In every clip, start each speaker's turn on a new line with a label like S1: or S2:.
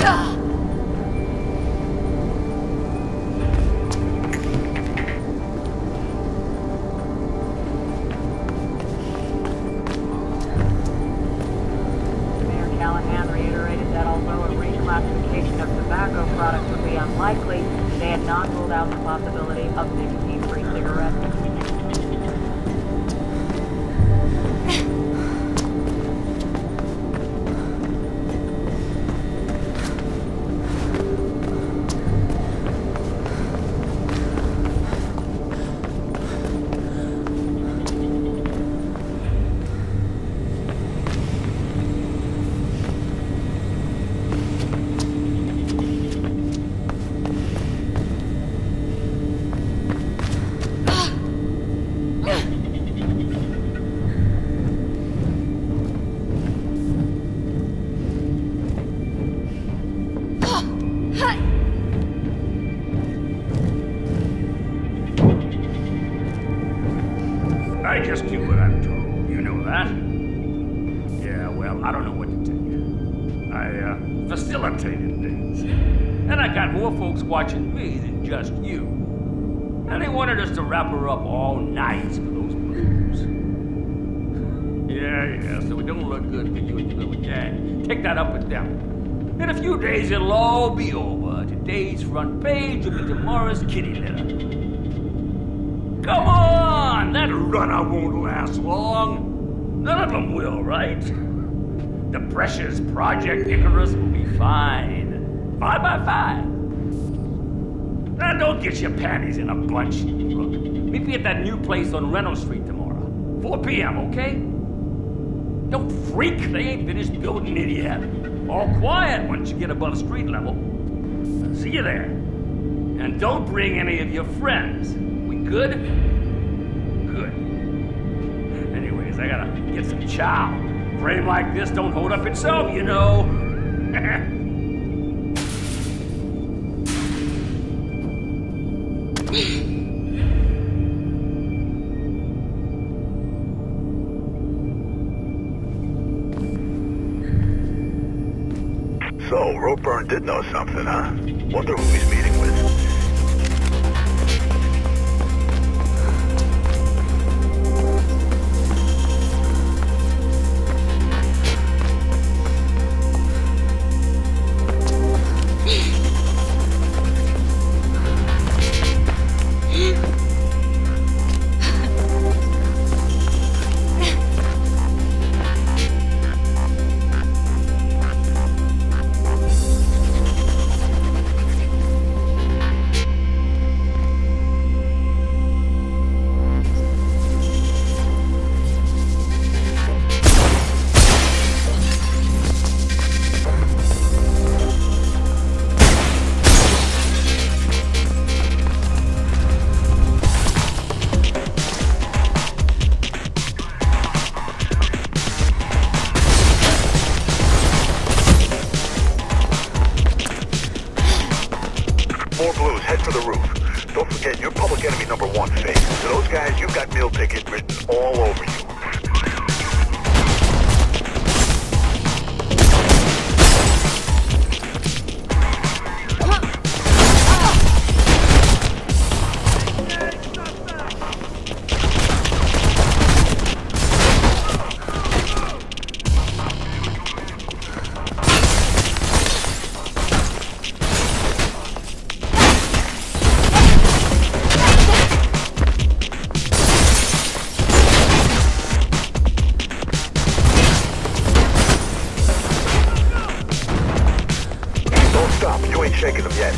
S1: I just do what I'm told. You know that? Yeah, well, I don't know what to tell you. I facilitated things. And I got more folks watching me than just you. And they wanted us to wrap her up all night for those blues. Yeah, so it don't look good for you and your little gang. Take that up with them. In a few days, it'll all be over. Today's front page will be tomorrow's kitty litter. Come on! That runner won't last long. None of them will, right? The precious Project Icarus will be fine. 5 by 5. Now don't get your panties in a bunch. Look, meet me at that new place on Reynolds Street tomorrow. 4 p.m., okay? Don't freak, they ain't finished building it yet. All quiet once you get above street level. See you there. And don't bring any of your friends. We good? Good. Anyways, I gotta get some chow. A frame like this don't hold up itself, you know.
S2: So, Ropeburn did know something, huh? Wonder who he's meeting with. More blues, head for the roof. Don't forget, you're public enemy number 1, Faith. To those guys, you've got meal ticket written all over you. You ain't shaking them yet.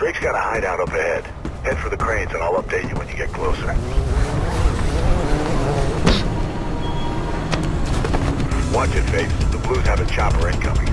S2: Drake's got a hideout up ahead. Head for the cranes and I'll update you when you get closer. Watch it, Faith. The Blues have a chopper incoming.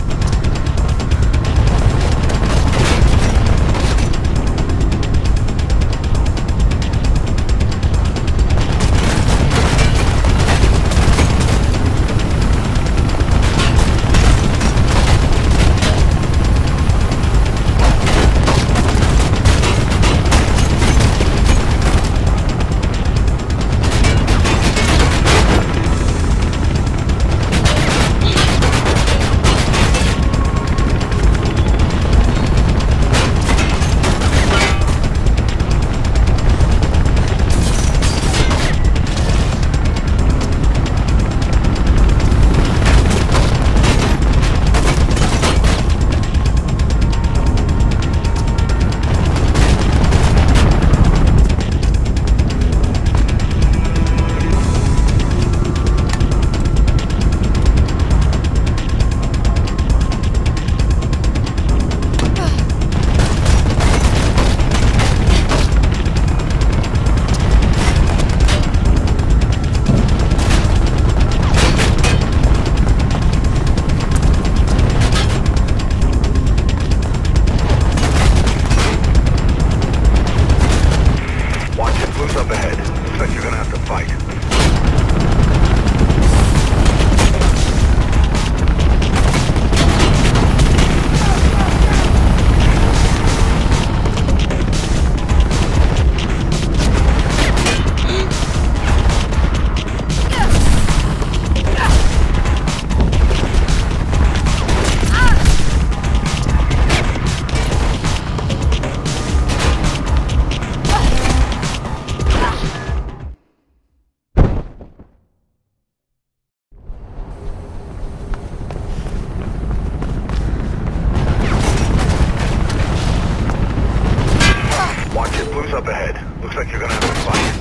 S2: Up ahead. Looks like you're gonna have to fight.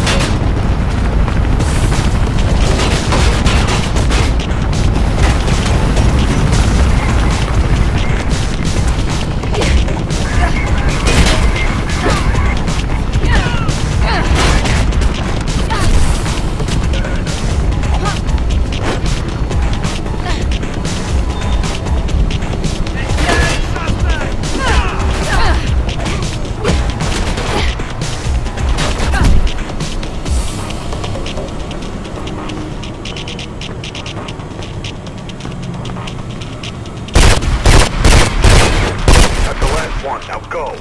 S2: Now go!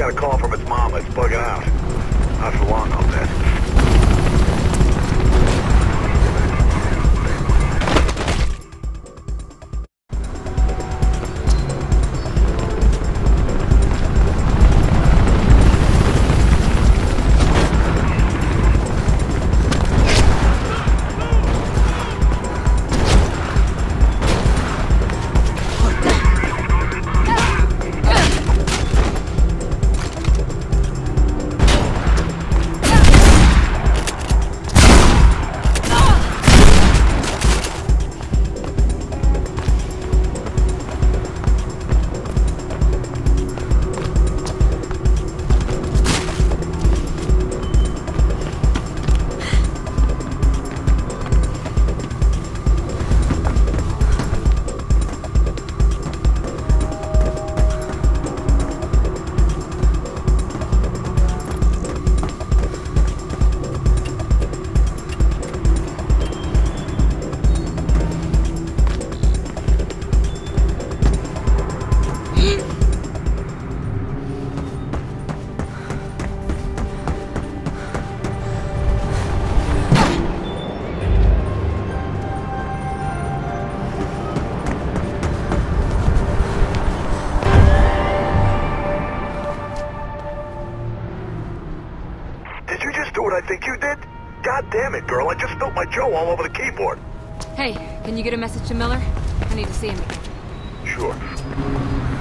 S2: got a call from its mama. It's bugging out. Not for long, I'll bet. I think you did? God damn it, girl. I just spilled my Joe all over the keyboard.
S3: Hey, can you get a message to Miller? I need to see him again.
S2: Sure.